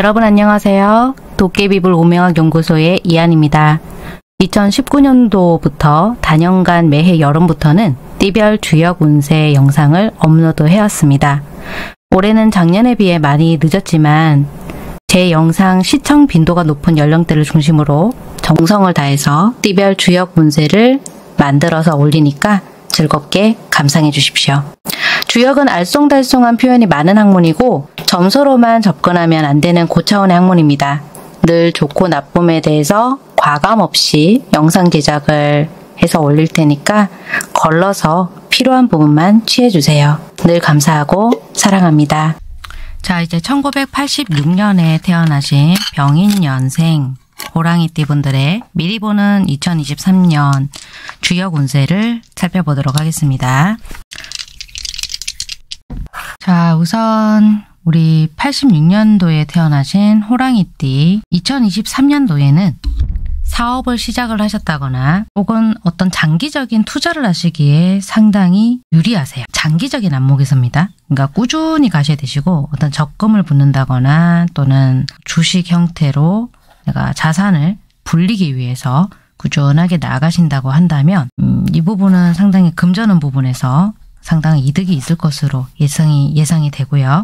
여러분 안녕하세요. 도깨비불 오명학 연구소의 이한입니다. 2019년도부터 단연간 매해 여름부터는 띠별 주역 운세 영상을 업로드 해왔습니다. 올해는 작년에 비해 많이 늦었지만 제 영상 시청 빈도가 높은 연령대를 중심으로 정성을 다해서 띠별 주역 운세를 만들어서 올리니까 즐겁게 감상해 주십시오. 주역은 알쏭달쏭한 표현이 많은 학문이고 점수로만 접근하면 안 되는 고차원의 학문입니다. 늘 좋고 나쁨에 대해서 과감 없이 영상 제작을 해서 올릴 테니까 걸러서 필요한 부분만 취해주세요. 늘 감사하고 사랑합니다. 자, 이제 1986년에 태어나신 병인년생 호랑이띠 분들의 미리 보는 2023년 주역 운세를 살펴보도록 하겠습니다. 자, 우선 우리 86년도에 태어나신 호랑이띠 2023년도에는 사업을 시작을 하셨다거나 혹은 어떤 장기적인 투자를 하시기에 상당히 유리하세요. 장기적인 안목에서입니다. 그러니까 꾸준히 가셔야 되시고 어떤 적금을 붓는다거나 또는 주식 형태로 내가 자산을 불리기 위해서 꾸준하게 나가신다고 한다면 이 부분은 상당히 금전운 부분에서 상당히 이득이 있을 것으로 예상이 되고요.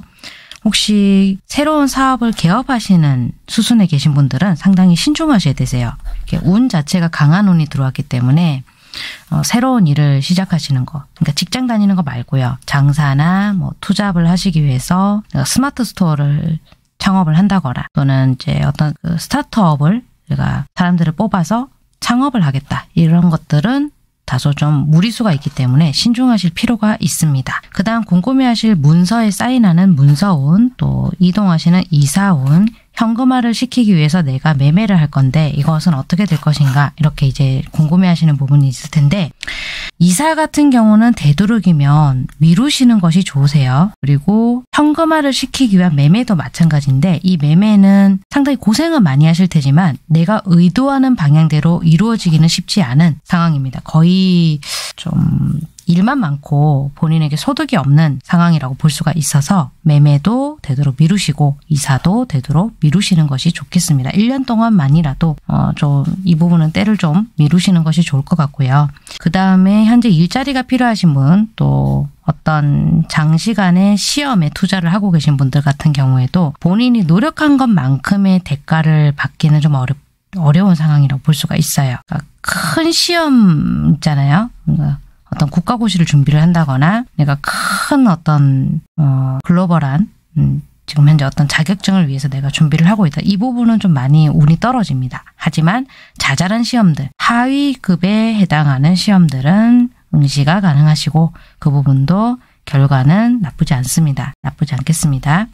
혹시 새로운 사업을 개업하시는 수순에 계신 분들은 상당히 신중하셔야 되세요. 운 자체가 강한 운이 들어왔기 때문에 새로운 일을 시작하시는 거, 그러니까 직장 다니는 거 말고요. 장사나 뭐 투잡을 하시기 위해서 내가 스마트 스토어를 창업을 한다거나 또는 이제 어떤 그 스타트업을 내가 사람들을 뽑아서 창업을 하겠다. 이런 것들은 다소 좀 무리수가 있기 때문에 신중하실 필요가 있습니다. 그 다음 궁금해하실 문서에 사인하는 문서운, 또 이동하시는 이사운, 현금화를 시키기 위해서 내가 매매를 할 건데 이것은 어떻게 될 것인가 이렇게 이제 궁금해하시는 부분이 있을 텐데 이사 같은 경우는 되도록이면 미루시는 것이 좋으세요. 그리고 현금화를 시키기 위한 매매도 마찬가지인데 이 매매는 상당히 고생은 많이 하실 테지만 내가 의도하는 방향대로 이루어지기는 쉽지 않은 상황입니다. 거의 좀 일만 많고 본인에게 소득이 없는 상황이라고 볼 수가 있어서 매매도 되도록 미루시고 이사도 되도록 미루시는 것이 좋겠습니다. 1년 동안만이라도 좀 이 부분은 때를 좀 미루시는 것이 좋을 것 같고요. 그 다음에 현재 일자리가 필요하신 분, 또 어떤 장시간의 시험에 투자를 하고 계신 분들 같은 경우에도 본인이 노력한 것만큼의 대가를 받기는 좀 어려운 상황이라고 볼 수가 있어요. 그러니까 큰 시험 있잖아요. 그러니까 어떤 국가고시를 준비를 한다거나 내가 큰 어떤 글로벌한 지금 현재 어떤 자격증을 위해서 내가 준비를 하고 있다. 이 부분은 좀 많이 운이 떨어집니다. 하지만 자잘한 시험들, 하위급에 해당하는 시험들은 응시가 가능하시고 그 부분도 결과는 나쁘지 않습니다. 나쁘지 않겠습니다.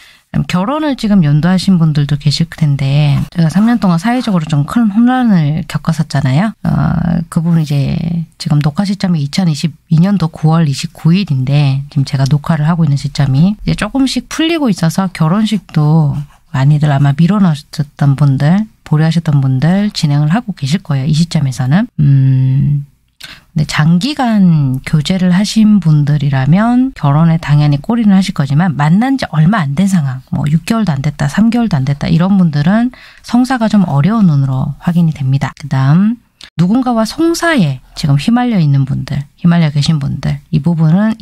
결혼을 지금 연도하신 분들도 계실 텐데 제가 3년 동안 사회적으로 좀 큰 혼란을 겪었었잖아요. 그 부분 이제 지금 녹화 시점이 2022년도 9월 29일인데 지금 제가 녹화를 하고 있는 시점이 이제 조금씩 풀리고 있어서 결혼식도 많이들 아마 미뤄놓으셨던 분들, 보류하셨던 분들 진행을 하고 계실 거예요. 이 시점에서는. 근데 장기간 교제를 하신 분들이라면 결혼에 당연히 골인을 하실 거지만 만난 지 얼마 안 된 상황, 뭐 6개월도 안 됐다, 3개월도 안 됐다 이런 분들은 성사가 좀 어려운 운으로 확인이 됩니다. 그 다음 누군가와 송사에 지금 휘말려 있는 분들, 휘말려 계신 분들 이 부분은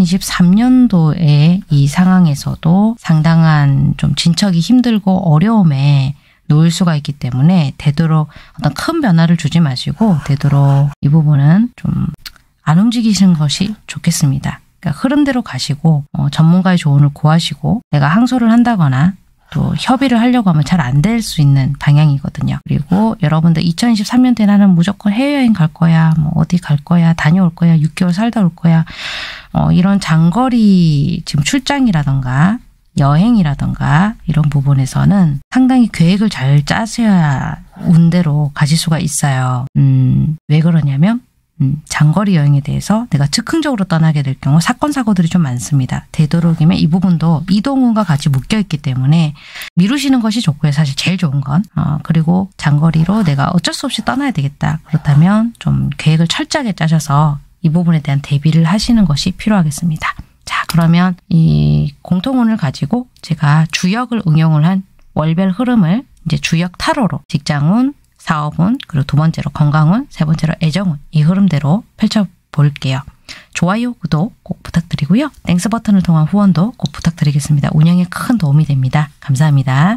2023년도에 이 상황에서도 상당한 좀 진척이 힘들고 어려움에 놓일 수가 있기 때문에 되도록 어떤 큰 변화를 주지 마시고 되도록 이 부분은 좀 안 움직이시는 것이 좋겠습니다. 그러니까 흐름대로 가시고 전문가의 조언을 구하시고 내가 항소를 한다거나 또 협의를 하려고 하면 잘 안 될 수 있는 방향이거든요. 그리고 여러분들 2023년도에 나는 무조건 해외여행 갈 거야, 뭐 어디 갈 거야, 다녀올 거야, 6개월 살다 올 거야 이런 장거리 지금 출장이라던가 여행이라던가 이런 부분에서는 상당히 계획을 잘 짜셔야 운대로 가실 수가 있어요. 왜 그러냐면 장거리 여행에 대해서 내가 즉흥적으로 떠나게 될 경우 사건 사고들이 좀 많습니다. 되도록이면 이 부분도 이동운과 같이 묶여있기 때문에 미루시는 것이 좋고요. 사실 제일 좋은 건 그리고 장거리로 내가 어쩔 수 없이 떠나야 되겠다. 그렇다면 좀 계획을 철저하게 짜셔서 이 부분에 대한 대비를 하시는 것이 필요하겠습니다. 자, 그러면 이 공통운을 가지고 제가 주역을 응용을 한 월별 흐름을 이제 주역 타로로 직장운, 사업운, 그리고 두 번째로 건강운, 세 번째로 애정운 이 흐름대로 펼쳐볼게요. 좋아요, 구독 꼭 부탁드리고요. 땡스 버튼을 통한 후원도 꼭 부탁드리겠습니다. 운영에 큰 도움이 됩니다. 감사합니다.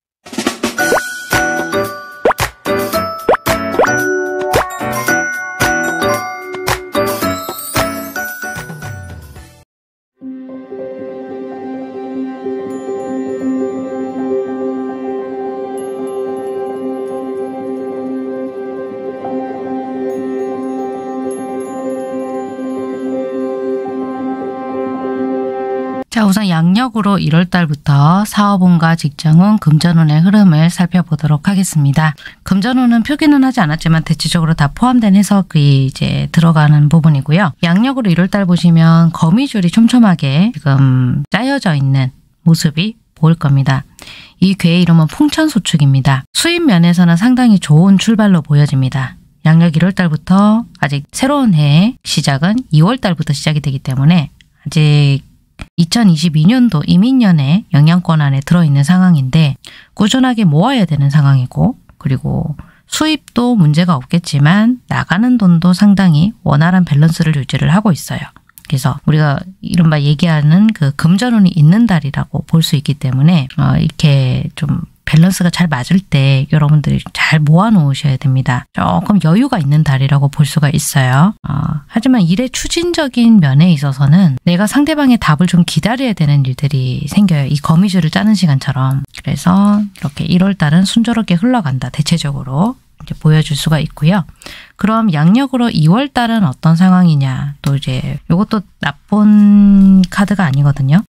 자, 우선 양력으로 1월달부터 사업운과 직장운, 금전운의 흐름을 살펴보도록 하겠습니다. 금전운은 표기는 하지 않았지만 대체적으로 다 포함된 해석이 이제 들어가는 부분이고요. 양력으로 1월달 보시면 거미줄이 촘촘하게 지금 짜여져 있는 모습이 보일 겁니다. 이 괴의 이름은 풍천소축입니다. 수입 면에서는 상당히 좋은 출발로 보여집니다. 양력 1월달부터 아직 새로운 해의 시작은 2월달부터 시작이 되기 때문에 아직 2022년도 이민년의 영향권 안에 들어있는 상황인데 꾸준하게 모아야 되는 상황이고, 그리고 수입도 문제가 없겠지만 나가는 돈도 상당히 원활한 밸런스를 유지를 하고 있어요. 그래서 우리가 이른바 얘기하는 그 금전운이 있는 달이라고 볼 수 있기 때문에 이렇게 좀 밸런스가 잘 맞을 때 여러분들이 잘 모아놓으셔야 됩니다. 조금 여유가 있는 달이라고 볼 수가 있어요. 하지만 일의 추진적인 면에 있어서는 내가 상대방의 답을 좀 기다려야 되는 일들이 생겨요. 이 거미줄을 짜는 시간처럼. 그래서 이렇게 1월달은 순조롭게 흘러간다. 대체적으로 이제 보여줄 수가 있고요. 그럼 양력으로 2월달은 어떤 상황이냐. 또 이제 이것도 나쁜 카드가 아니거든요.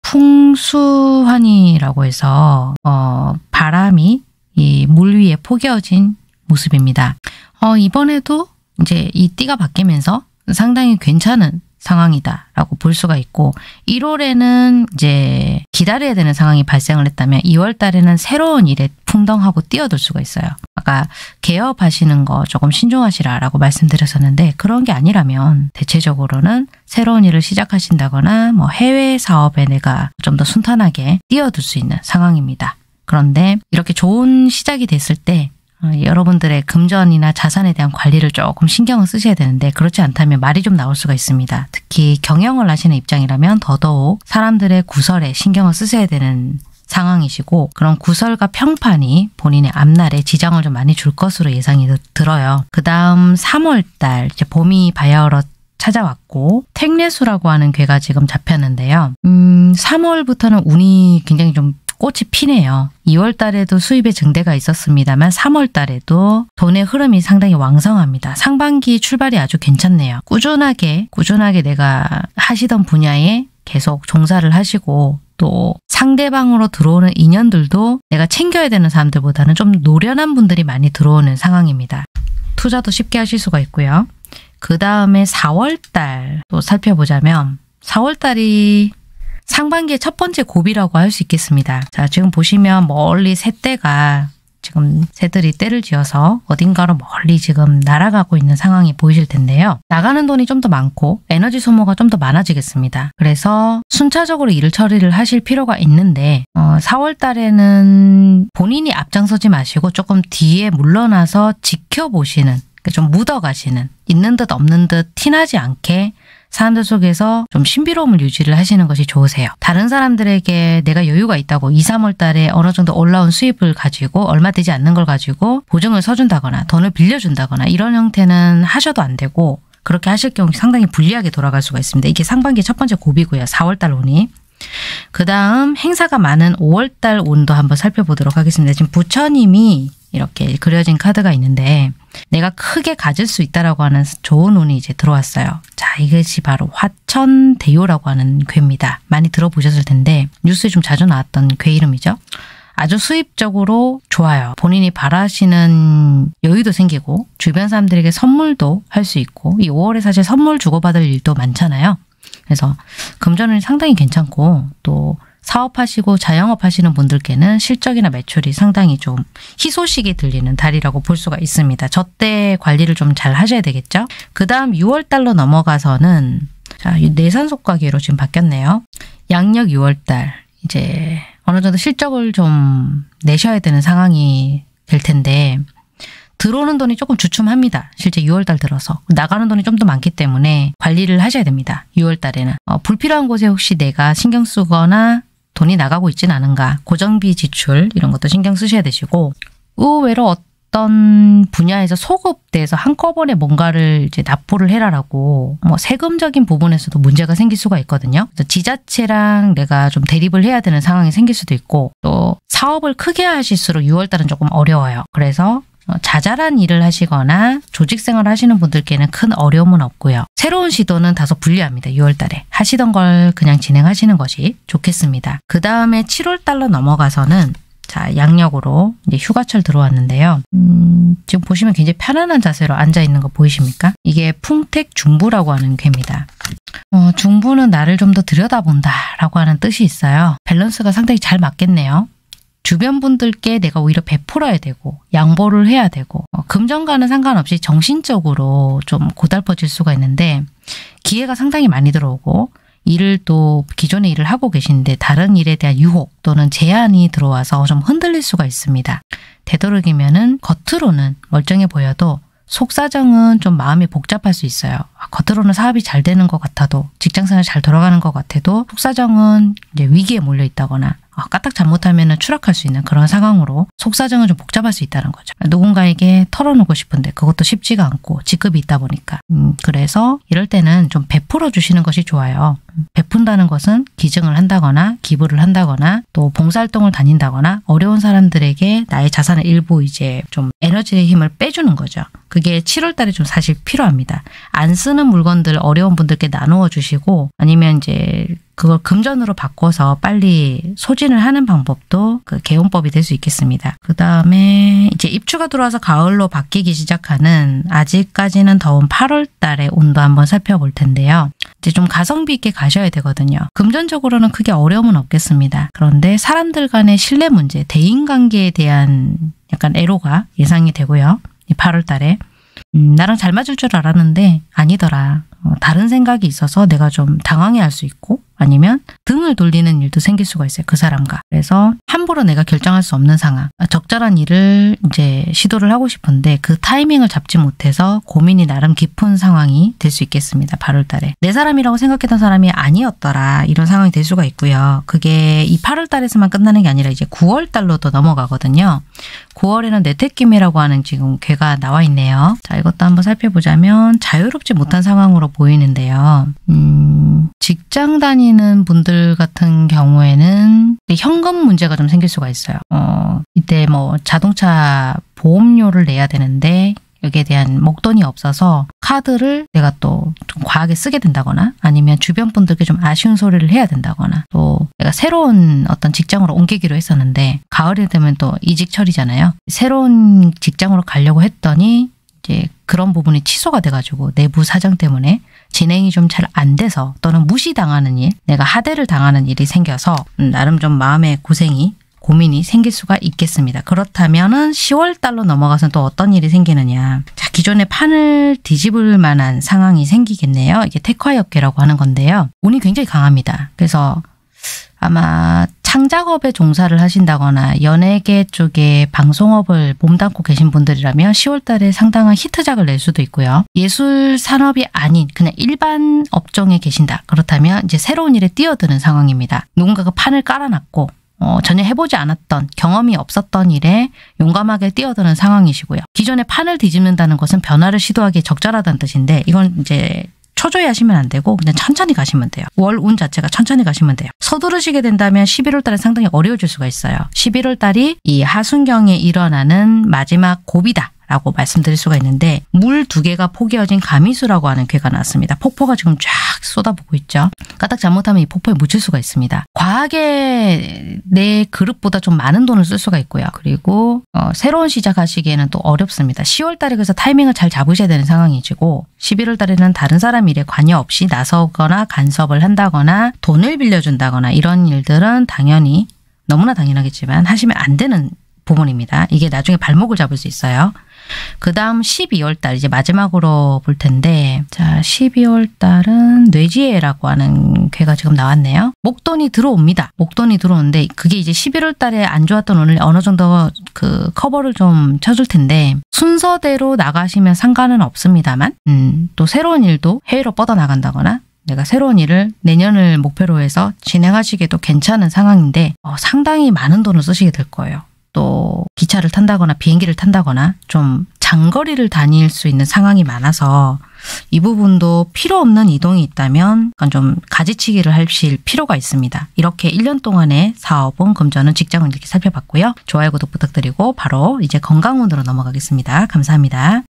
풍수환이라고 해서 바람이 이 물 위에 포개어진 모습입니다. 이번에도 이제 이 띠가 바뀌면서 상당히 괜찮은 상황이다라고 볼 수가 있고, 1월에는 이제 기다려야 되는 상황이 발생을 했다면 2월 달에는 새로운 일에 풍덩하고 뛰어들 수가 있어요. 아까 개업하시는 거 조금 신중하시라라고 말씀드렸었는데, 그런 게 아니라면 대체적으로는 새로운 일을 시작하신다거나 뭐 해외 사업에 내가 좀 더 순탄하게 뛰어들 수 있는 상황입니다. 그런데 이렇게 좋은 시작이 됐을 때 여러분들의 금전이나 자산에 대한 관리를 조금 신경을 쓰셔야 되는데, 그렇지 않다면 말이 좀 나올 수가 있습니다. 특히 경영을 하시는 입장이라면 더더욱 사람들의 구설에 신경을 쓰셔야 되는 상황이시고, 그런 구설과 평판이 본인의 앞날에 지장을 좀 많이 줄 것으로 예상이 들어요. 그 다음 3월달 이제 봄이 바야흐로 찾아왔고 택례수라고 하는 괴가 지금 잡혔는데요. 3월부터는 운이 굉장히 좀 꽃이 피네요. 2월 달에도 수입의 증대가 있었습니다만 3월 달에도 돈의 흐름이 상당히 왕성합니다. 상반기 출발이 아주 괜찮네요. 꾸준하게 내가 하시던 분야에 계속 종사를 하시고, 또 상대방으로 들어오는 인연들도 내가 챙겨야 되는 사람들보다는 좀 노련한 분들이 많이 들어오는 상황입니다. 투자도 쉽게 하실 수가 있고요. 그 다음에 4월 달 또 살펴보자면 4월 달이 상반기의 첫 번째 고비라고 할 수 있겠습니다. 자, 지금 보시면 멀리 새떼가 지금 새들이 떼를 지어서 어딘가로 멀리 지금 날아가고 있는 상황이 보이실 텐데요. 나가는 돈이 좀 더 많고 에너지 소모가 좀 더 많아지겠습니다. 그래서 순차적으로 일 처리를 하실 필요가 있는데 4월 달에는 본인이 앞장서지 마시고 조금 뒤에 물러나서 지켜보시는, 좀 묻어가시는, 있는 듯 없는 듯 티나지 않게 사람들 속에서 좀 신비로움을 유지를 하시는 것이 좋으세요. 다른 사람들에게 내가 여유가 있다고 2, 3월 달에 어느 정도 올라온 수입을 가지고 얼마 되지 않는 걸 가지고 보증을 서준다거나 돈을 빌려준다거나 이런 형태는 하셔도 안 되고, 그렇게 하실 경우 상당히 불리하게 돌아갈 수가 있습니다. 이게 상반기 첫 번째 고비고요. 4월 달 운이. 그 다음 행사가 많은 5월 달 운도 한번 살펴보도록 하겠습니다. 지금 부처님이 이렇게 그려진 카드가 있는데 내가 크게 가질 수 있다라고 하는 좋은 운이 이제 들어왔어요. 자, 이것이 바로 화천대요라고 하는 괴입니다. 많이 들어보셨을 텐데 뉴스에 좀 자주 나왔던 괴 이름이죠. 아주 수입적으로 좋아요. 본인이 바라시는 여유도 생기고 주변 사람들에게 선물도 할 수 있고, 이 5월에 사실 선물 주고받을 일도 많잖아요. 그래서 금전운이 상당히 괜찮고, 또 사업하시고 자영업 하시는 분들께는 실적이나 매출이 상당히 좀 희소식이 들리는 달이라고 볼 수가 있습니다. 저때 관리를 좀 잘 하셔야 되겠죠. 그 다음 6월 달로 넘어가서는 자, 내산속과계로 지금 바뀌었네요. 양력 6월 달 이제 어느 정도 실적을 좀 내셔야 되는 상황이 될 텐데 들어오는 돈이 조금 주춤합니다. 실제 6월달 들어서. 나가는 돈이 좀 더 많기 때문에 관리를 하셔야 됩니다. 6월달에는. 불필요한 곳에 혹시 내가 신경 쓰거나 돈이 나가고 있지는 않은가. 고정비 지출 이런 것도 신경 쓰셔야 되시고 의외로 어떤 분야에서 소급돼서 한꺼번에 뭔가를 이제 납부를 해라라고 뭐 세금적인 부분에서도 문제가 생길 수가 있거든요. 그래서 지자체랑 내가 좀 대립을 해야 되는 상황이 생길 수도 있고 또 사업을 크게 하실수록 6월달은 조금 어려워요. 그래서 자잘한 일을 하시거나 조직생활을 하시는 분들께는 큰 어려움은 없고요. 새로운 시도는 다소 불리합니다. 6월달에. 하시던 걸 그냥 진행하시는 것이 좋겠습니다. 그 다음에 7월달로 넘어가서는 자, 양력으로 이제 휴가철 들어왔는데요. 지금 보시면 굉장히 편안한 자세로 앉아있는 거 보이십니까? 이게 풍택 중부라고 하는 괴입니다. 중부는 나를 좀 더 들여다본다 라고 하는 뜻이 있어요. 밸런스가 상당히 잘 맞겠네요. 주변 분들께 내가 오히려 베풀어야 되고 양보를 해야 되고 금전과는 상관없이 정신적으로 좀 고달퍼질 수가 있는데 기회가 상당히 많이 들어오고 일을 또 기존의 일을 하고 계신데 다른 일에 대한 유혹 또는 제한이 들어와서 좀 흔들릴 수가 있습니다. 되도록이면은 겉으로는 멀쩡해 보여도 속사정은 좀 마음이 복잡할 수 있어요. 겉으로는 사업이 잘 되는 것 같아도 직장생활 잘 돌아가는 것 같아도 속사정은 이제 위기에 몰려 있다거나 까딱 잘못하면 추락할 수 있는 그런 상황으로 속사정은 좀 복잡할 수 있다는 거죠. 누군가에게 털어놓고 싶은데 그것도 쉽지가 않고 직급이 있다 보니까 그래서 이럴 때는 좀 베풀어 주시는 것이 좋아요. 베푼다는 것은 기증을 한다거나 기부를 한다거나 또 봉사활동을 다닌다거나 어려운 사람들에게 나의 자산의 일부 이제 좀 에너지의 힘을 빼주는 거죠. 그게 7월 달에 좀 사실 필요합니다. 안 쓰는 물건들 어려운 분들께 나누어 주시고 아니면 이제 그걸 금전으로 바꿔서 빨리 소진을 하는 방법도 그 개운법이 될 수 있겠습니다. 그 다음에 이제 입추가 들어와서 가을로 바뀌기 시작하는 아직까지는 더운 8월 달의 온도 한번 살펴볼 텐데요. 이제 좀 가성비 있게 가셔야 되거든요. 금전적으로는 크게 어려움은 없겠습니다. 그런데 사람들 간의 신뢰 문제, 대인관계에 대한 약간 애로가 예상이 되고요. 8월 달에 나랑 잘 맞을 줄 알았는데 아니더라. 다른 생각이 있어서 내가 좀 당황해할 수 있고 아니면 등을 돌리는 일도 생길 수가 있어요. 그 사람과. 그래서 함부로 내가 결정할 수 없는 상황. 적절한 일을 이제 시도를 하고 싶은데 그 타이밍을 잡지 못해서 고민이 나름 깊은 상황이 될 수 있겠습니다. 8월 달에. 내 사람이라고 생각했던 사람이 아니었더라. 이런 상황이 될 수가 있고요. 그게 이 8월 달에서만 끝나는 게 아니라 이제 9월 달로도 넘어가거든요. 9월에는 내택기미라고 하는 지금 괴가 나와 있네요. 자, 이것도 한번 살펴보자면 자유롭지 못한 상황으로 보이는데요. 직장 다니는 분들 같은 경우에는 현금 문제가 좀 생길 수가 있어요. 이때 뭐 자동차 보험료를 내야 되는데 여기에 대한 목돈이 없어서 카드를 내가 또 좀 과하게 쓰게 된다거나 아니면 주변 분들께 좀 아쉬운 소리를 해야 된다거나 또 내가 새로운 어떤 직장으로 옮기기로 했었는데 가을이 되면 또 이직철이잖아요. 새로운 직장으로 가려고 했더니 이제 그런 부분이 취소가 돼가지고 내부 사정 때문에 진행이 좀 잘 안 돼서 또는 무시당하는 일, 내가 하대를 당하는 일이 생겨서 나름 좀 마음의 고민이 생길 수가 있겠습니다. 그렇다면은 10월 달로 넘어가서는 또 어떤 일이 생기느냐. 자, 기존의 판을 뒤집을 만한 상황이 생기겠네요. 이게 택화역계라고 하는 건데요. 운이 굉장히 강합니다. 그래서 아마 창작업에 종사를 하신다거나 연예계 쪽에 방송업을 몸담고 계신 분들이라면 10월 달에 상당한 히트작을 낼 수도 있고요. 예술 산업이 아닌 그냥 일반 업종에 계신다. 그렇다면 이제 새로운 일에 뛰어드는 상황입니다. 누군가가 판을 깔아놨고 전혀 해보지 않았던 경험이 없었던 일에 용감하게 뛰어드는 상황이시고요. 기존에 판을 뒤집는다는 것은 변화를 시도하기에 적절하다는 뜻인데 이건 이제 초조해 하시면 안 되고 그냥 천천히 가시면 돼요. 월 운 자체가 천천히 가시면 돼요. 서두르시게 된다면 11월 달에 상당히 어려워질 수가 있어요. 11월 달이 이 하순경에 일어나는 마지막 고비다. 라고 말씀드릴 수가 있는데 물 2개가 포개어진 가미수라고 하는 괴가 나왔습니다. 폭포가 지금 쫙 쏟아붓고 있죠. 까딱 잘못하면 이 폭포에 묻힐 수가 있습니다. 과하게 내 그릇보다 좀 많은 돈을 쓸 수가 있고요. 그리고 새로운 시작하시기에는 또 어렵습니다. 10월 달에 그래서 타이밍을 잘 잡으셔야 되는 상황이시고 11월 달에는 다른 사람 일에 관여 없이 나서거나 간섭을 한다거나 돈을 빌려준다거나 이런 일들은 당연히 너무나 당연하겠지만 하시면 안 되는 부분입니다. 이게 나중에 발목을 잡을 수 있어요. 그 다음 12월 달 이제 마지막으로 볼 텐데, 자 12월 달은 뇌지혜라고 하는 괴가 지금 나왔네요. 목돈이 들어옵니다. 목돈이 들어오는데 그게 이제 11월 달에 안 좋았던 오늘 어느 정도 그 커버를 좀 쳐줄 텐데, 순서대로 나가시면 상관은 없습니다만 또 새로운 일도 해외로 뻗어나간다거나 내가 새로운 일을 내년을 목표로 해서 진행하시기에도 괜찮은 상황인데 상당히 많은 돈을 쓰시게 될 거예요. 또 기차를 탄다거나 비행기를 탄다거나 좀 장거리를 다닐 수 있는 상황이 많아서 이 부분도 필요 없는 이동이 있다면 좀 가지치기를 하실 필요가 있습니다. 이렇게 1년 동안의 사업은 금전은 직장은 이렇게 살펴봤고요. 좋아요, 구독 부탁드리고 바로 이제 건강운으로 넘어가겠습니다. 감사합니다.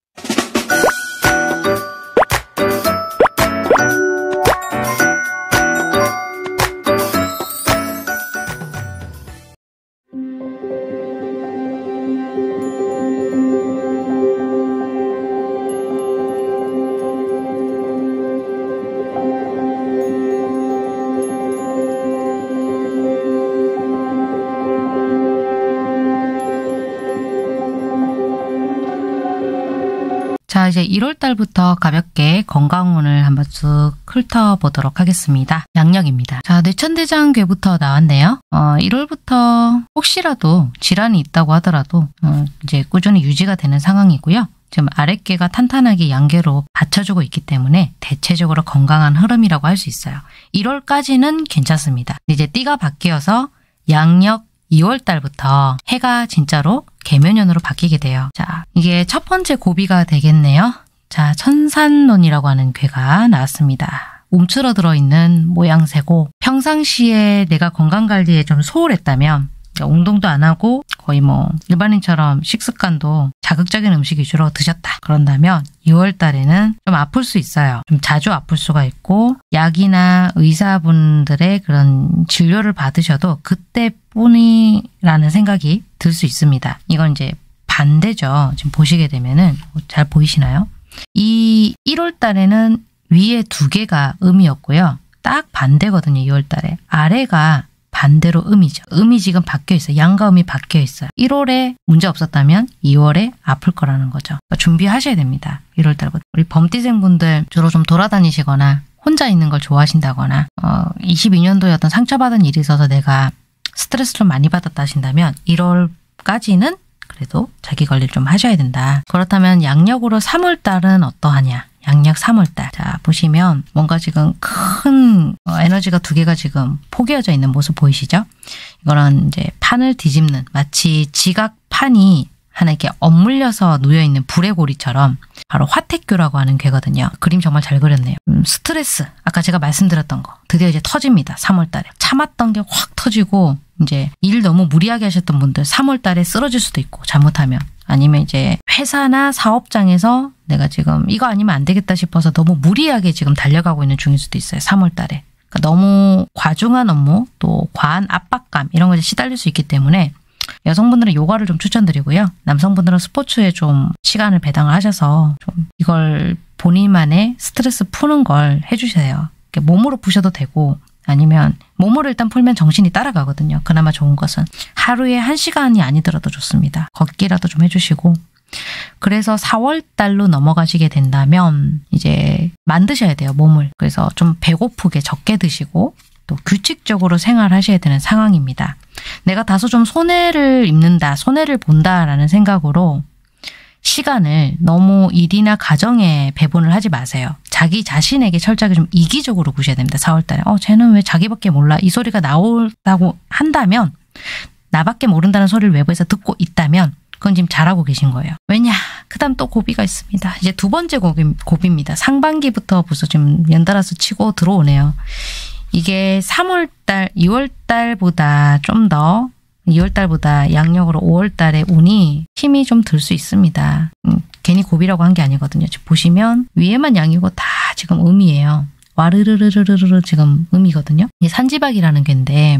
자, 이제 1월 달부터 가볍게 건강운을 한번 쭉 훑어보도록 하겠습니다. 양력입니다. 자, 뇌천대장괴부터 나왔네요. 1월부터 혹시라도 질환이 있다고 하더라도 이제 꾸준히 유지가 되는 상황이고요. 지금 아랫괴가 탄탄하게 양괴로 받쳐주고 있기 때문에 대체적으로 건강한 흐름이라고 할 수 있어요. 1월까지는 괜찮습니다. 이제 띠가 바뀌어서 양력 2월 달부터 해가 진짜로 개묘년으로 바뀌게 돼요. 자, 이게 첫 번째 고비가 되겠네요. 자, 천산론이라고 하는 괴가 나왔습니다. 움츠러들어 있는 모양새고, 평상시에 내가 건강관리에 좀 소홀했다면 운동도 안 하고 거의 뭐 일반인처럼 식습관도 자극적인 음식 위주로 드셨다 그런다면 2월 달에는 좀 아플 수 있어요. 좀 자주 아플 수가 있고, 약이나 의사분들의 그런 진료를 받으셔도 그때뿐이라는 생각이 들 수 있습니다. 이건 이제 반대죠. 지금 보시게 되면은 잘 보이시나요? 이 1월 달에는 위에 두 개가 음이었고요. 딱 반대거든요. 2월 달에 아래가 반대로 음이죠. 음이 지금 바뀌어 있어요. 양과 음이 바뀌어 있어요. 1월에 문제 없었다면 2월에 아플 거라는 거죠. 그러니까 준비하셔야 됩니다. 1월 달부터. 우리 범띠생분들 주로 좀 돌아다니시거나 혼자 있는 걸 좋아하신다거나 22년도에 어떤 상처받은 일이 있어서 내가 스트레스를 많이 받았다 하신다면 1월까지는 그래도 자기 관리를 좀 하셔야 된다. 그렇다면 양력으로 3월 달은 어떠하냐? 양력 3월달. 자, 보시면 뭔가 지금 큰 에너지가 두 개가 지금 포개어져 있는 모습 보이시죠? 이거는 이제 판을 뒤집는, 마치 지각판이 하나 이렇게 엇물려서 놓여있는 불의 고리처럼 바로 화택교라고 하는 괴거든요. 그림 정말 잘 그렸네요. 스트레스, 아까 제가 말씀드렸던 거 드디어 이제 터집니다. 3월달에. 참았던 게 확 터지고, 이제 일 너무 무리하게 하셨던 분들 3월달에 쓰러질 수도 있고, 잘못하면. 아니면 이제 회사나 사업장에서 내가 지금 이거 아니면 안 되겠다 싶어서 너무 무리하게 지금 달려가고 있는 중일 수도 있어요. 3월 달에. 그러니까 너무 과중한 업무, 또 과한 압박감 이런 것에 시달릴 수 있기 때문에 여성분들은 요가를 좀 추천드리고요. 남성분들은 스포츠에 좀 시간을 배당을 하셔서 좀 이걸 본인만의 스트레스 푸는 걸 해주세요. 몸으로 푸셔도 되고, 아니면 몸으로 일단 풀면 정신이 따라가거든요. 그나마 좋은 것은 하루에 1시간이 아니더라도 좋습니다. 걷기라도 좀 해주시고. 그래서 4월 달로 넘어가시게 된다면 이제 만드셔야 돼요, 몸을. 그래서 좀 배고프게 적게 드시고 또 규칙적으로 생활하셔야 되는 상황입니다. 내가 다소 좀 손해를 입는다, 손해를 본다라는 생각으로 시간을 너무 일이나 가정에 배분을 하지 마세요. 자기 자신에게 철저하게 좀 이기적으로 구셔야 됩니다. 4월 달에. 쟤는 왜 자기밖에 몰라? 이 소리가 나온다고 한다면, 나밖에 모른다는 소리를 외부에서 듣고 있다면 그건 지금 잘하고 계신 거예요. 왜냐? 그 다음 또 고비가 있습니다. 이제 두 번째 고비입니다. 상반기부터 벌써 지금 연달아서 치고 들어오네요. 이게 3월달, 2월달보다 좀 더 2월달보다 양력으로 5월달에 운이 힘이 좀 들 수 있습니다. 괜히 고비라고 한 게 아니거든요. 지금 보시면 위에만 양이고 다 지금 음이에요. 와르르르르르 지금 음이거든요. 이게 산지박이라는 괴인데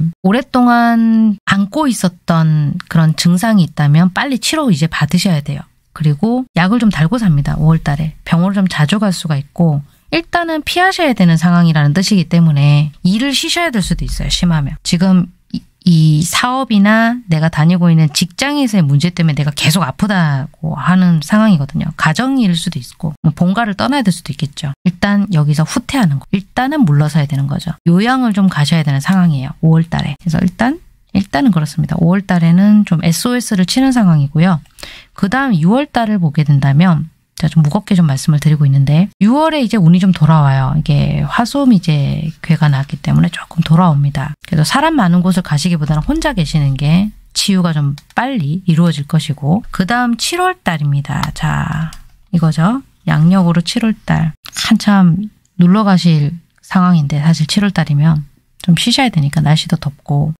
오랫동안 안고 있었던 그런 증상이 있다면 빨리 치료 이제 받으셔야 돼요. 그리고 약을 좀 달고 삽니다. 5월달에. 병원을 좀 자주 갈 수가 있고, 일단은 피하셔야 되는 상황이라는 뜻이기 때문에 일을 쉬셔야 될 수도 있어요. 심하면. 지금 이 사업이나 내가 다니고 있는 직장에서의 문제 때문에 내가 계속 아프다고 하는 상황이거든요. 가정일 수도 있고 뭐 본가를 떠나야 될 수도 있겠죠. 일단 여기서 후퇴하는 거. 일단은 물러서야 되는 거죠. 요양을 좀 가셔야 되는 상황이에요. 5월 달에. 그래서 일단은 그렇습니다. 5월 달에는 좀 SOS를 치는 상황이고요. 그 다음 6월 달을 보게 된다면 제가 좀 무겁게 좀 말씀을 드리고 있는데 6월에 이제 운이 좀 돌아와요. 이게 화수음이 이제 괴가 나왔기 때문에 조금 돌아옵니다. 그래서 사람 많은 곳을 가시기보다는 혼자 계시는 게 치유가 좀 빨리 이루어질 것이고 그 다음 7월 달입니다. 자, 이거죠. 양력으로 7월 달. 한참 놀러 가실 상황인데 사실 7월 달이면 좀 쉬셔야 되니까 날씨도 덥고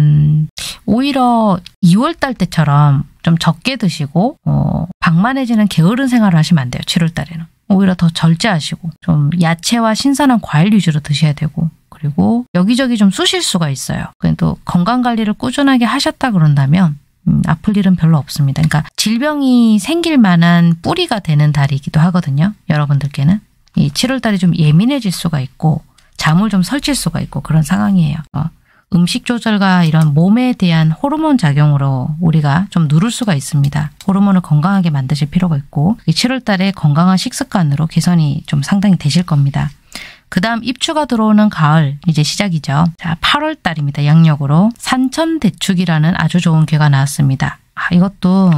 오히려 2월 달 때처럼 좀 적게 드시고 방만해지는 게으른 생활을 하시면 안 돼요. 7월 달에는. 오히려 더 절제하시고 좀 야채와 신선한 과일 위주로 드셔야 되고 그리고 여기저기 좀 쑤실 수가 있어요. 또 건강관리를 꾸준하게 하셨다 그런다면 아플 일은 별로 없습니다. 그러니까 질병이 생길 만한 뿌리가 되는 달이기도 하거든요. 여러분들께는. 이 7월 달이 좀 예민해질 수가 있고 잠을 좀 설칠 수가 있고 그런 상황이에요. 음식 조절과 이런 몸에 대한 호르몬 작용으로 우리가 좀 누를 수가 있습니다. 호르몬을 건강하게 만드실 필요가 있고 7월 달에 건강한 식습관으로 개선이 좀 상당히 되실 겁니다. 그 다음 입추가 들어오는 가을 이제 시작이죠. 자, 8월 달입니다. 양력으로 산천대축이라는 아주 좋은 괴가 나왔습니다. 이것도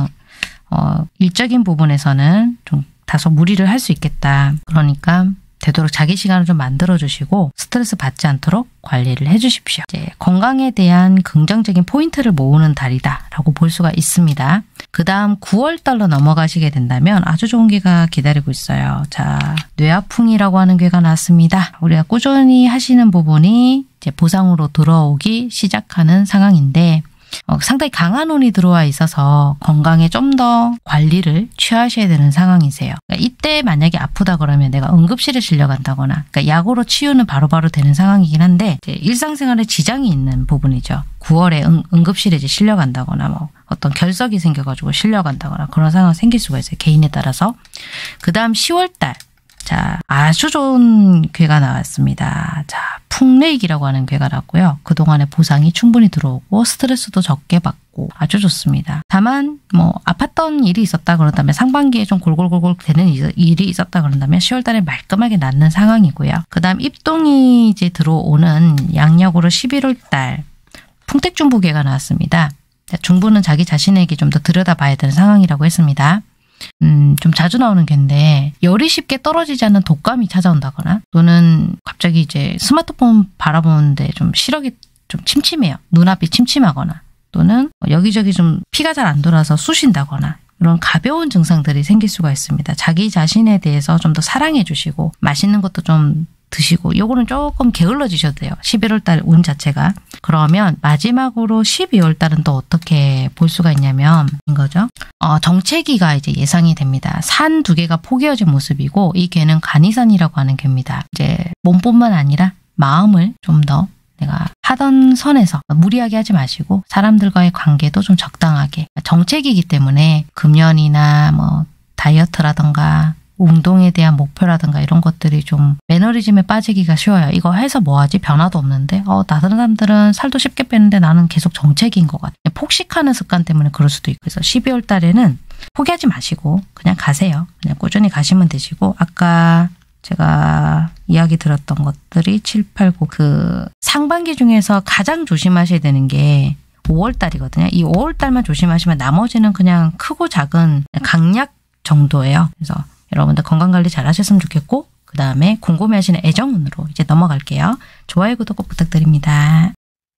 일적인 부분에서는 좀 다소 무리를 할 수 있겠다. 그러니까 되도록 자기 시간을 좀 만들어주시고 스트레스 받지 않도록 관리를 해주십시오. 이제 건강에 대한 긍정적인 포인트를 모으는 달이다라고 볼 수가 있습니다. 그 다음 9월 달로 넘어가시게 된다면 아주 좋은 괴가 기다리고 있어요. 자, 뇌아풍이라고 하는 괴가 나왔습니다. 우리가 꾸준히 하시는 부분이 이제 보상으로 들어오기 시작하는 상황인데 상당히 강한 운이 들어와 있어서 건강에 좀 더 관리를 취하셔야 되는 상황이세요. 그러니까 이때 만약에 아프다 그러면 내가 응급실에 실려간다거나 그러니까 약으로 치유는 바로바로 되는 상황이긴 한데 이제 일상생활에 지장이 있는 부분이죠. 9월에 응급실에 이제 실려간다거나 뭐 어떤 결석이 생겨가지고 실려간다거나 그런 상황이 생길 수가 있어요. 개인에 따라서. 그 다음 10월 달. 자, 아주 좋은 괴가 나왔습니다. 자, 풍레익이라고 하는 괴가 나왔고요. 그동안의 보상이 충분히 들어오고 스트레스도 적게 받고 아주 좋습니다. 다만 뭐 아팠던 일이 있었다 그런다면 상반기에 좀 골골골골 되는 일이 있었다 그런다면 10월 달에 말끔하게 낫는 상황이고요. 그 다음 입동이 이제 들어오는 양력으로 11월 달 풍택중부괴가 나왔습니다. 중부는 자기 자신에게 좀 더 들여다봐야 되는 상황이라고 했습니다. 좀 자주 나오는 괴인데 열이 쉽게 떨어지지 않는 독감이 찾아온다거나 또는 갑자기 이제 스마트폰 바라보는데 좀 시력이 좀 침침해요. 눈앞이 침침하거나 또는 여기저기 좀 피가 잘 안 돌아서 쑤신다거나 이런 가벼운 증상들이 생길 수가 있습니다. 자기 자신에 대해서 좀 더 사랑해 주시고 맛있는 것도 좀 드시고 요거는 조금 게을러지셔도 돼요. 11월 달 운 자체가. 그러면 마지막으로 12월 달은 또 어떻게 볼 수가 있냐면 이거죠. 정체기가 이제 예상이 됩니다. 산 두 개가 포개어진 모습이고 이 괴는 간이산이라고 하는 괴입니다. 이제 몸뿐만 아니라 마음을 좀 더 내가 하던 선에서 무리하게 하지 마시고 사람들과의 관계도 좀 적당하게 정체기이기 때문에 금연이나 뭐 다이어트라던가 운동에 대한 목표라든가 이런 것들이 좀 매너리즘에 빠지기가 쉬워요. 이거 해서 뭐하지? 변화도 없는데 다른 사람들은 살도 쉽게 빼는데 나는 계속 정체기인 것 같아. 폭식하는 습관 때문에 그럴 수도 있고 그래서 12월 달에는 포기하지 마시고 그냥 가세요. 그냥 꾸준히 가시면 되시고 아까 제가 이야기 들었던 것들이 7, 8, 9 그 상반기 중에서 가장 조심하셔야 되는 게 5월 달이거든요. 이 5월 달만 조심하시면 나머지는 그냥 크고 작은 강약 정도예요. 그래서 여러분들 건강관리 잘 하셨으면 좋겠고 그 다음에 궁금해하시는 애정운으로 이제 넘어갈게요. 좋아요, 구독 꼭 부탁드립니다.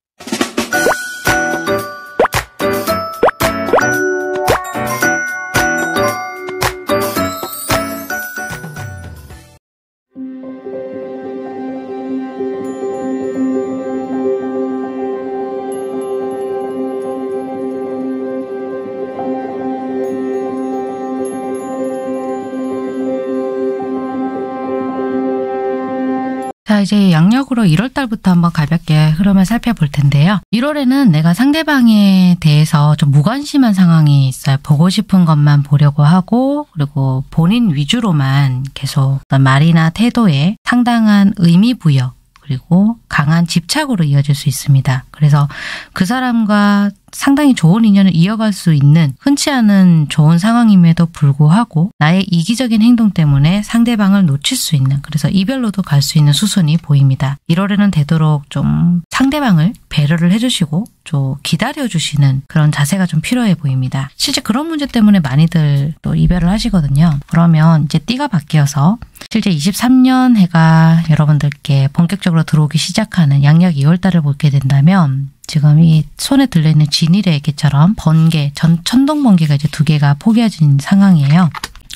자, 이제 양력으로 1월 달부터 한번 가볍게 흐름을 살펴볼 텐데요. 1월에는 내가 상대방에 대해서 좀 무관심한 상황이 있어요. 보고 싶은 것만 보려고 하고 그리고 본인 위주로만 계속 어떤 말이나 태도에 상당한 의미 부여 그리고 강한 집착으로 이어질 수 있습니다. 그래서 그 사람과 상당히 좋은 인연을 이어갈 수 있는 흔치 않은 좋은 상황임에도 불구하고 나의 이기적인 행동 때문에 상대방을 놓칠 수 있는, 그래서 이별로도 갈 수 있는 수순이 보입니다. 1월에는 되도록 좀 상대방을 배려를 해주시고 좀 기다려주시는 그런 자세가 좀 필요해 보입니다. 실제 그런 문제 때문에 많이들 또 이별을 하시거든요. 그러면 이제 띠가 바뀌어서 실제 23년 해가 여러분들께 본격적으로 들어오기 시작하는 양력 2월달을 보게 된다면 지금 이 손에 들려있는 진일의 개처럼 번개, 천둥번개가 이제 2개가 포개어진 상황이에요.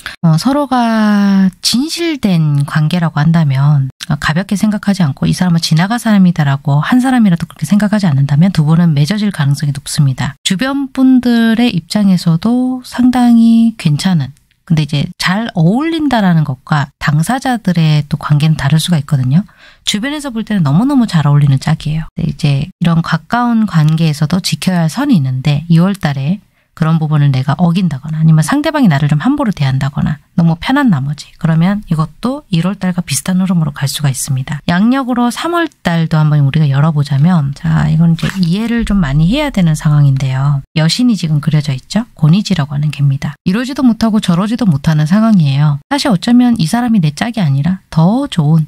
서로가 진실된 관계라고 한다면 가볍게 생각하지 않고 이 사람은 지나갈 사람이다라고 한 사람이라도 그렇게 생각하지 않는다면 두 분은 맺어질 가능성이 높습니다. 주변 분들의 입장에서도 상당히 괜찮은, 근데 이제 잘 어울린다라는 것과 당사자들의 또 관계는 다를 수가 있거든요. 주변에서 볼 때는 너무너무 잘 어울리는 짝이에요. 근데 이제 이런 가까운 관계에서도 지켜야 할 선이 있는데 2월 달에 그런 부분을 내가 어긴다거나 아니면 상대방이 나를 좀 함부로 대한다거나 너무 편한 나머지, 그러면 이것도 1월 달과 비슷한 흐름으로 갈 수가 있습니다. 양력으로 3월 달도 한번 우리가 열어보자면, 자, 이건 이제 이해를 좀 많이 해야 되는 상황인데요. 여신이 지금 그려져 있죠? 권위지라고 하는 개입니다. 이러지도 못하고 저러지도 못하는 상황이에요. 사실 어쩌면 이 사람이 내 짝이 아니라 더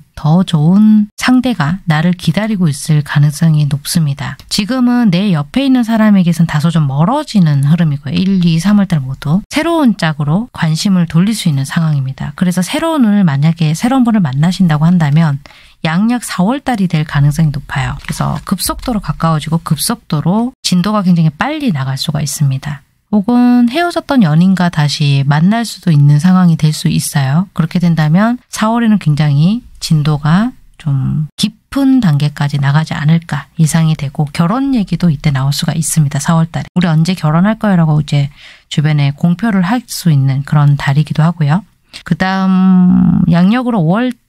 좋은 상대가 나를 기다리고 있을 가능성이 높습니다. 지금은 내 옆에 있는 사람에게선 다소 좀 멀어지는 흐름이고요. 1, 2, 3월달 모두 새로운 짝으로 관심을 돌릴 수 있는 상황입니다. 그래서 만약에 새로운 분을 만나신다고 한다면 양력 4월달이 될 가능성이 높아요. 그래서 급속도로 가까워지고 급속도로 진도가 굉장히 빨리 나갈 수가 있습니다. 혹은 헤어졌던 연인과 다시 만날 수도 있는 상황이 될 수 있어요. 그렇게 된다면 4월에는 굉장히 진도가 좀 깊은 단계까지 나가지 않을까 예상이 되고, 결혼 얘기도 이때 나올 수가 있습니다. 4월 달에. 우리 언제 결혼할 거라고 이제 주변에 공표를 할 수 있는 그런 달이기도 하고요. 그 다음 양력으로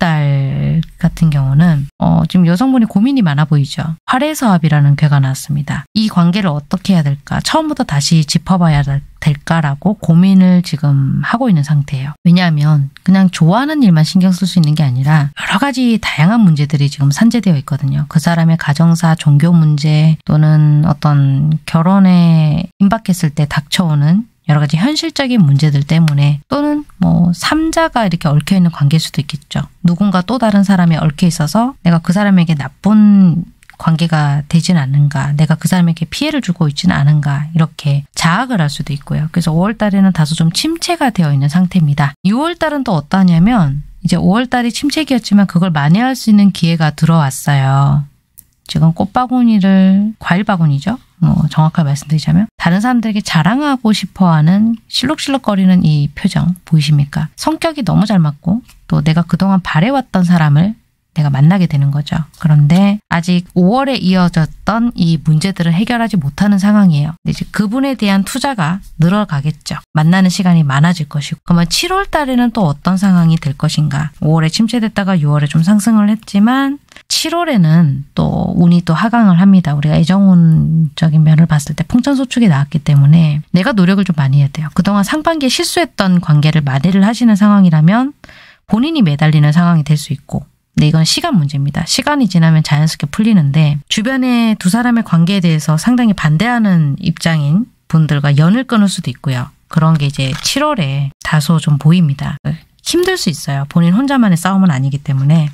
5월달 같은 경우는 지금 여성분이 고민이 많아 보이죠. 활해서합이라는 괴가 나왔습니다. 이 관계를 어떻게 해야 될까? 처음부터 다시 짚어봐야 될까라고 고민을 지금 하고 있는 상태예요. 왜냐하면 그냥 좋아하는 일만 신경 쓸 수 있는 게 아니라 여러 가지 다양한 문제들이 지금 산재되어 있거든요. 그 사람의 가정사, 종교 문제 또는 어떤 결혼에 임박했을 때 닥쳐오는 여러 가지 현실적인 문제들 때문에, 또는 뭐 3자가 이렇게 얽혀있는 관계일 수도 있겠죠. 누군가 또 다른 사람이 얽혀 있어서 내가 그 사람에게 나쁜 관계가 되진 않은가, 내가 그 사람에게 피해를 주고 있지는 않은가, 이렇게 자학을 할 수도 있고요. 그래서 5월 달에는 다소 좀 침체가 되어 있는 상태입니다. 6월 달은 또 어떠냐면 이제 5월 달이 침체기였지만 그걸 만회할 수 있는 기회가 들어왔어요. 지금 꽃바구니를, 과일바구니죠. 정확하게 말씀드리자면 다른 사람들에게 자랑하고 싶어하는 실룩실룩거리는 이 표정 보이십니까? 성격이 너무 잘 맞고 또 내가 그동안 바래왔던 사람을 내가 만나게 되는 거죠. 그런데 아직 5월에 이어졌던 이 문제들을 해결하지 못하는 상황이에요. 근데 이제 그분에 대한 투자가 늘어가겠죠. 만나는 시간이 많아질 것이고. 그러면 7월 달에는 또 어떤 상황이 될 것인가? 5월에 침체됐다가 6월에 좀 상승을 했지만 7월에는 또 운이 또 하강을 합니다. 우리가 애정운적인 면을 봤을 때 풍천소축이 나왔기 때문에 내가 노력을 좀 많이 해야 돼요. 그동안 상반기에 실수했던 관계를 만회를 하시는 상황이라면 본인이 매달리는 상황이 될 수 있고, 근데 이건 시간 문제입니다. 시간이 지나면 자연스럽게 풀리는데, 주변에 두 사람의 관계에 대해서 상당히 반대하는 입장인 분들과 연을 끊을 수도 있고요. 그런 게 이제 7월에 다소 좀 보입니다. 힘들 수 있어요. 본인 혼자만의 싸움은 아니기 때문에.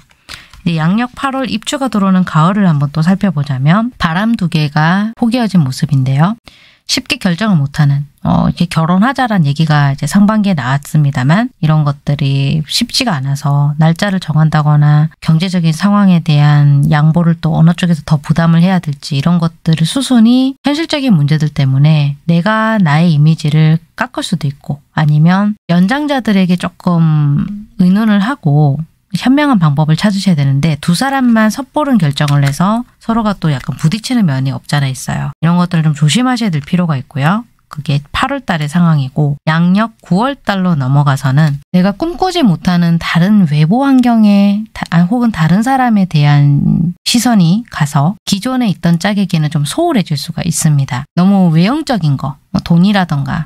양력 8월 입추가 들어오는 가을을 한번 또 살펴보자면 바람 2개가 포개어진 모습인데요. 쉽게 결정을 못하는, 이렇게 결혼하자란 얘기가 이제 상반기에 나왔습니다만 이런 것들이 쉽지가 않아서 날짜를 정한다거나 경제적인 상황에 대한 양보를 또 어느 쪽에서 더 부담을 해야 될지, 이런 것들을 수순이 현실적인 문제들 때문에 내가 나의 이미지를 깎을 수도 있고, 아니면 연장자들에게 조금 의논을 하고 현명한 방법을 찾으셔야 되는데, 두 사람만 섣부른 결정을 해서 서로가 또 약간 부딪히는 면이 없잖아 있어요. 이런 것들을 좀 조심하셔야 될 필요가 있고요. 그게 8월 달의 상황이고, 양력 9월 달로 넘어가서는 내가 꿈꾸지 못하는 다른 외부 환경에 혹은 다른 사람에 대한 시선이 가서 기존에 있던 짝에게는 좀 소홀해질 수가 있습니다. 너무 외형적인 거, 뭐 돈이라던가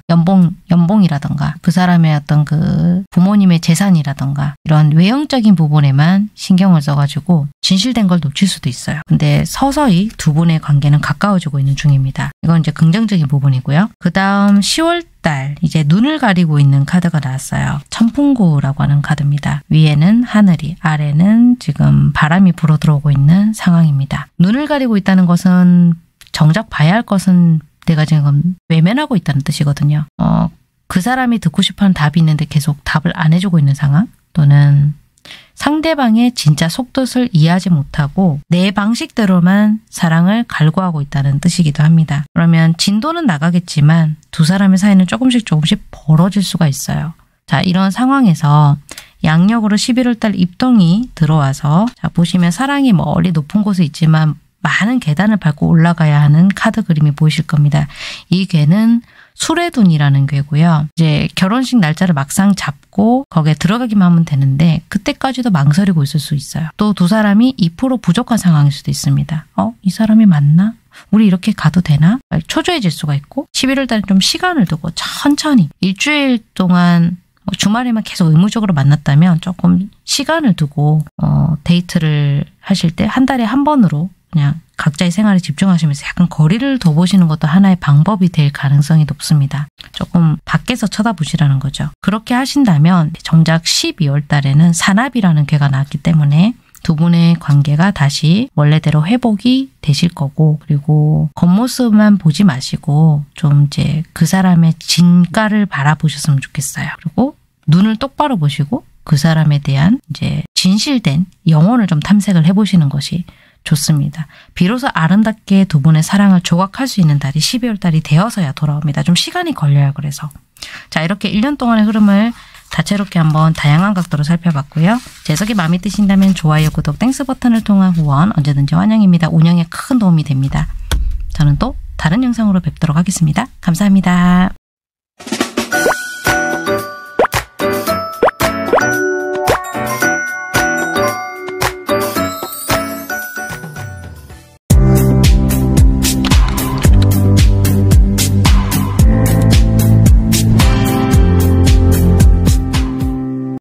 연봉이라던가 그 사람의 어떤 그 부모님의 재산이라던가 이런 외형적인 부분에만 신경을 써가지고 진실된 걸 놓칠 수도 있어요. 근데 서서히 두 분의 관계는 가까워지고 있는 중입니다. 이건 이제 긍정적인 부분이고요. 그 다음 10월 달 이제 눈을 가리고 있는 카드가 나왔어요. 천풍구라고 하는 카드입니다. 위에는 하늘이, 아래는 지금 바람이 불어 들어오고 있는 상황입니다. 눈을 가리고 있다는 것은 정작 봐야 할 것은 내가 지금 외면하고 있다는 뜻이거든요. 그 사람이 듣고 싶어하는 답이 있는데 계속 답을 안 해주고 있는 상황, 또는 상대방의 진짜 속뜻을 이해하지 못하고 내 방식대로만 사랑을 갈구하고 있다는 뜻이기도 합니다. 그러면 진도는 나가겠지만 두 사람의 사이는 조금씩 벌어질 수가 있어요. 자, 이런 상황에서 양력으로 11월 달 입동이 들어와서, 자, 보시면 사랑이 멀리 높은 곳에 있지만 많은 계단을 밟고 올라가야 하는 카드 그림이 보이실 겁니다. 이 괴는 수레둔이라는 괴고요. 이제 결혼식 날짜를 막상 잡고 거기에 들어가기만 하면 되는데 그때까지도 망설이고 있을 수 있어요. 또 두 사람이 2% 부족한 상황일 수도 있습니다. 이 사람이 맞나? 우리 이렇게 가도 되나? 초조해질 수가 있고, 11월 달에 좀 시간을 두고 천천히 일주일 동안 주말에만 계속 의무적으로 만났다면 조금 시간을 두고 데이트를 하실 때 한 달에 한 번으로 그냥 각자의 생활에 집중하시면서 약간 거리를 둬보시는 것도 하나의 방법이 될 가능성이 높습니다. 조금 밖에서 쳐다보시라는 거죠. 그렇게 하신다면 정작 12월 달에는 사납이라는 괴가 나왔기 때문에 두 분의 관계가 다시 원래대로 회복이 되실 거고, 그리고 겉모습만 보지 마시고 좀 이제 그 사람의 진가를 바라보셨으면 좋겠어요. 그리고 눈을 똑바로 보시고 그 사람에 대한 이제 진실된 영혼을 좀 탐색을 해보시는 것이 좋습니다. 비로소 아름답게 두 분의 사랑을 조각할 수 있는 달이 12월 달이 되어서야 돌아옵니다. 좀 시간이 걸려요. 그래서 자, 이렇게 1년 동안의 흐름을 다채롭게 한번 다양한 각도로 살펴봤고요. 제 해석이 마음에 드신다면 좋아요, 구독, 땡스 버튼을 통한 후원 언제든지 환영입니다. 운영에 큰 도움이 됩니다. 저는 또 다른 영상으로 뵙도록 하겠습니다. 감사합니다.